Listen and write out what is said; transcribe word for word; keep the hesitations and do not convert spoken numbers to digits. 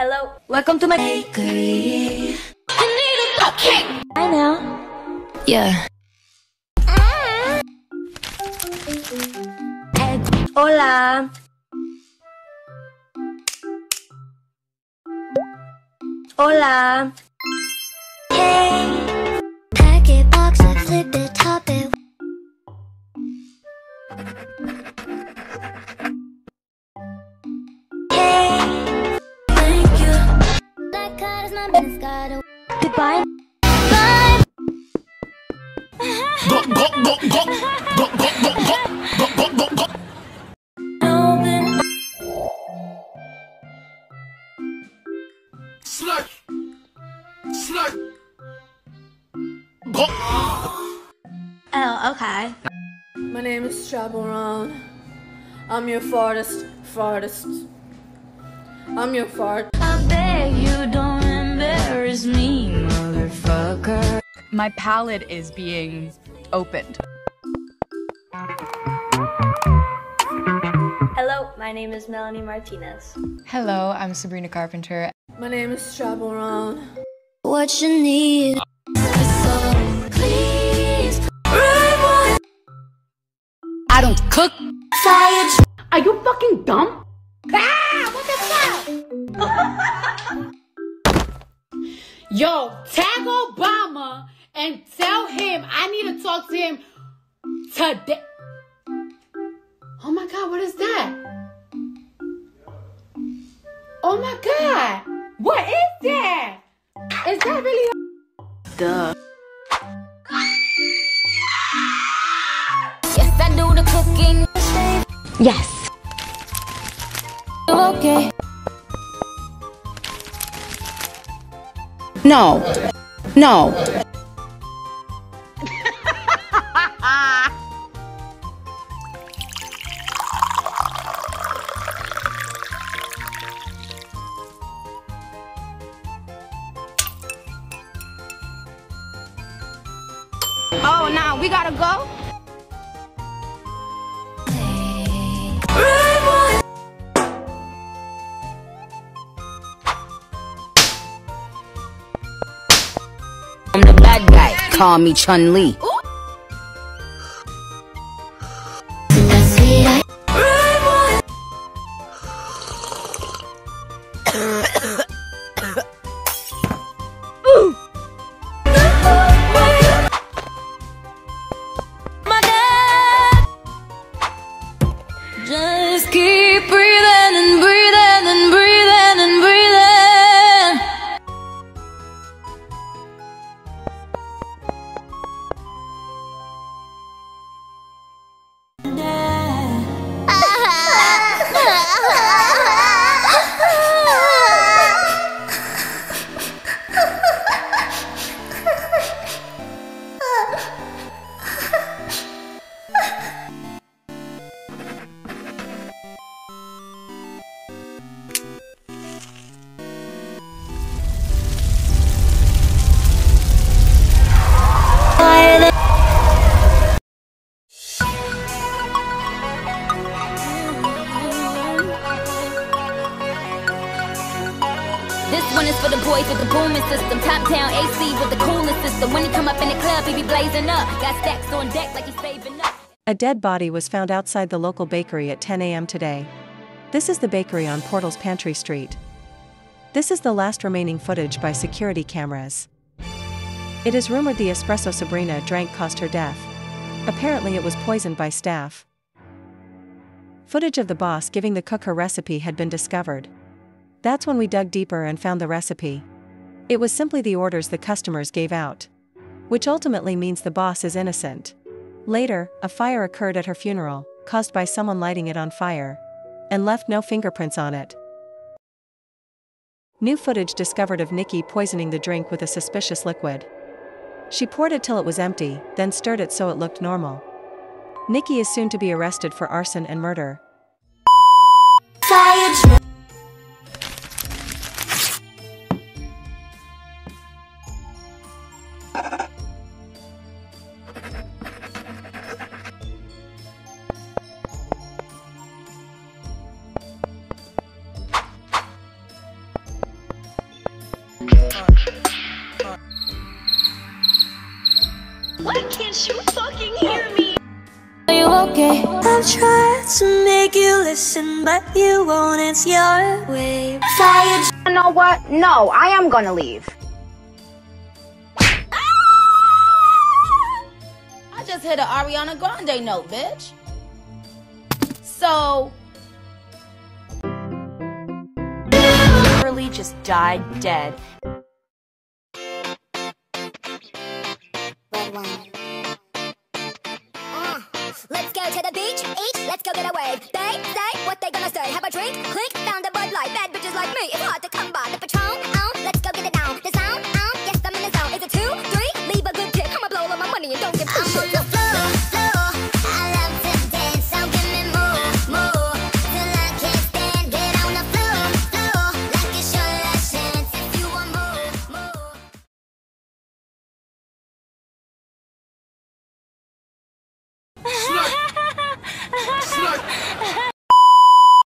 Hello. Welcome to my bakery. I need a cupcake. Hi now. Yeah. Hola. Hola. Hey. Packet box, I flip it, top it. Hey. Thank you. Black card is my business card. Goodbye. Bye. Go, go, go, go, go, go, go, go, go, go, go. Open. Slut. Slut. Go. Oh, okay. My name is Chaperon. I'm your fartest, fartest. I'm your fart. I beg you don't embarrass me, motherfucker. My palate is being opened. Hello, my name is Melanie Martinez. Hello, I'm Sabrina Carpenter. My name is Chaperon. What you need? So please, right I don't cook. fire. Are you fucking dumb? Ah, what the fuck? Yo, tag Obama and tell him I need to talk to him today. Oh my God, what is that? Oh my God, what is that? Is that really? Duh. Yes, I do the cooking. Yes. Okay. No. No. Oh, now we gotta go? I'm the bad guy. Call me Chun-Li. Just keep breathing and breathing and breathing and breathing. This one is for the boys with the booming system. Top down A C with the coolest system. When he come up in the club, he be blazing up. Got stacks on deck like he's saving up. A dead body was found outside the local bakery at ten A M today. This is the bakery on Portals Pantry Street. This is the last remaining footage by security cameras. It is rumored the espresso Sabrina drank caused her death. Apparently it was poisoned by staff. Footage of the boss giving the cook her recipe had been discovered. That's when we dug deeper and found the recipe. It was simply the orders the customers gave out. Which ultimately means the boss is innocent. Later, a fire occurred at her funeral, caused by someone lighting it on fire, and left no fingerprints on it. New footage discovered of Nikki poisoning the drink with a suspicious liquid. She poured it till it was empty, then stirred it so it looked normal. Nikki is soon to be arrested for arson and murder. Fire. Why can't you fucking hear me? Are you okay? I've tried to make you listen, but you won't. It's your way. Fire. You know what? No, I am gonna leave. I just hit an Ariana Grande note, bitch. So literally just died dead. Red wine. Uh, let's go to the beach, eat, let's go get a wave. They say what they gonna say. Have a drink, clink, found a Bud Light. Bad bitches like me, it's hard to